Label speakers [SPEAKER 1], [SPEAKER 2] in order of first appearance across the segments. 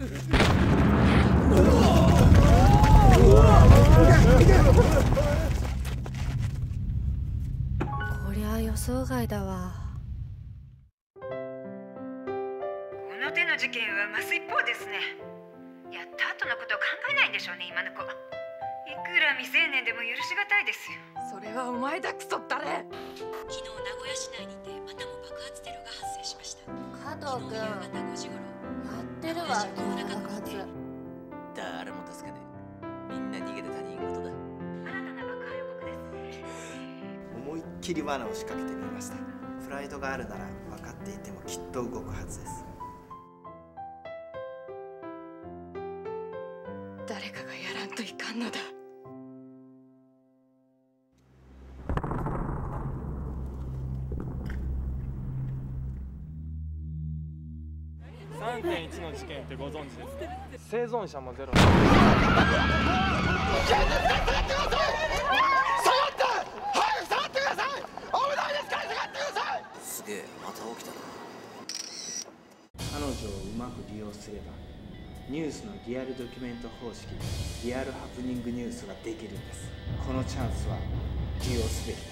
[SPEAKER 1] こりゃ予想外だわ。
[SPEAKER 2] この手の事件は増す一方ですね。やった後のことを考えないんでしょうね、今の子。いくら未成年でも許しがたいですよ。
[SPEAKER 3] それはお前だ、クソったれ。
[SPEAKER 4] 昨日名古屋市内にてまたも爆発テロが発生しました。
[SPEAKER 1] 加藤君、や
[SPEAKER 4] 夕方5時頃、
[SPEAKER 1] ってるわ、今日の爆発。
[SPEAKER 5] 誰も助けねえ。みんな逃げて他人事だ。
[SPEAKER 2] 新たな爆破予告です。
[SPEAKER 6] 思いっきり罠を仕掛けてみました。プライドがあるなら分かっていてもきっと動くはずです。
[SPEAKER 3] 誰かがやらんといかんのだ。
[SPEAKER 7] 3.1 の事件ってご存知ですか？生存者もゼロ。
[SPEAKER 5] すげえ、また起きたな。
[SPEAKER 6] 彼女をうまく利用すればニュースのリアルドキュメント方式でリアルハプニングニュースができるんです。このチャンスは利用すべきです。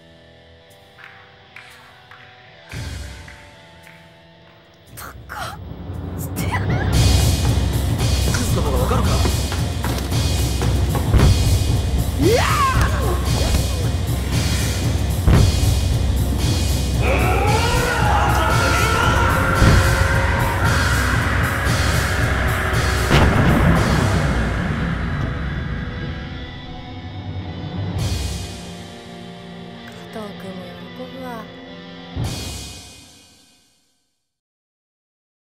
[SPEAKER 1] 高っ。